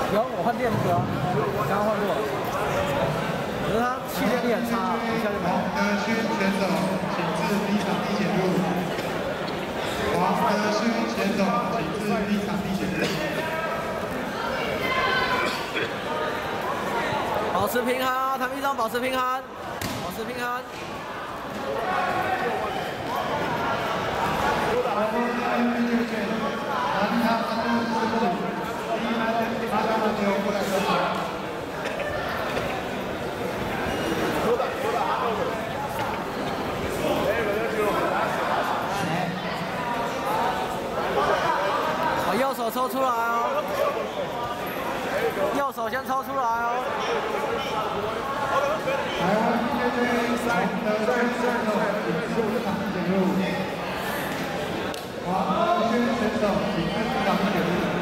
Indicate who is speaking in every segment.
Speaker 1: 有，我换电子啊，刚刚换过。可是他气垫力很差，一下就没有。
Speaker 2: 德勋选手，请至第一场地检路。黄德勋选手，请至第一场地检路。
Speaker 1: 保持平衡，唐一章保持平衡，保持平衡。把右手抽出来哦，右手先抽出来哦。
Speaker 2: 台湾 PJJ 黄德勋选手，请至第一场地检路。黄德勋选手，请至第一场地检路。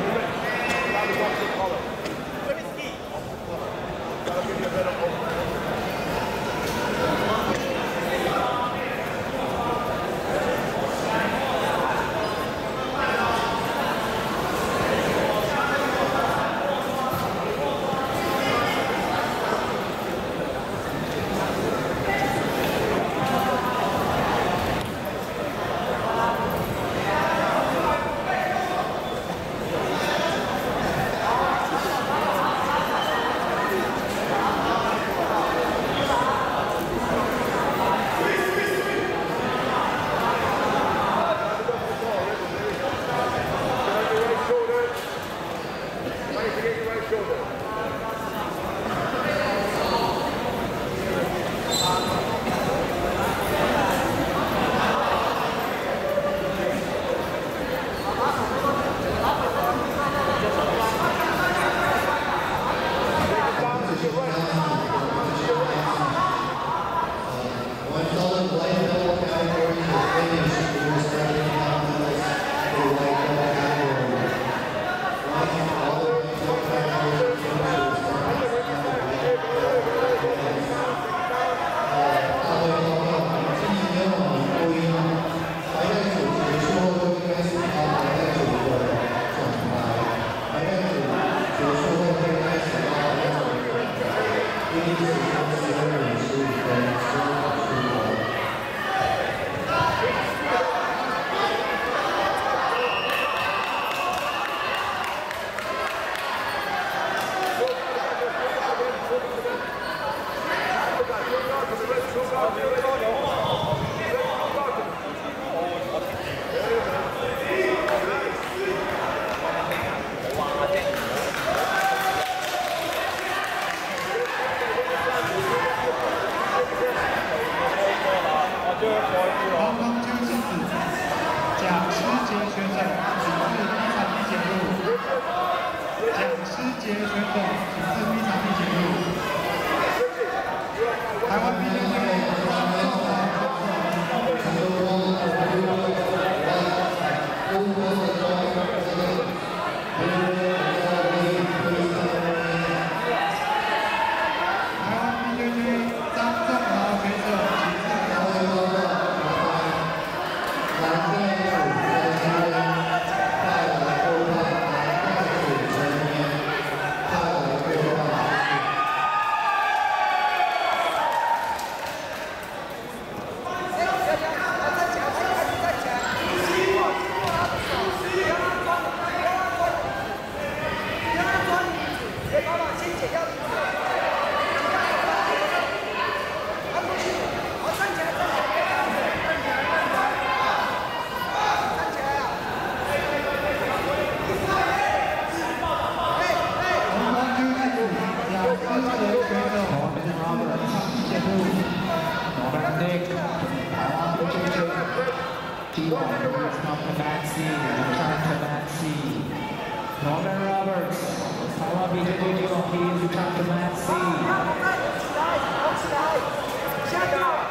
Speaker 2: 黄光秋妻子蒋诗杰选手，请至第一场地检路。蒋诗杰选手，请至第一场地检路。台湾 PJJ 张仲豪选手，请至Norman Roberts, Taiwan PJJ Team, Return to Mat C.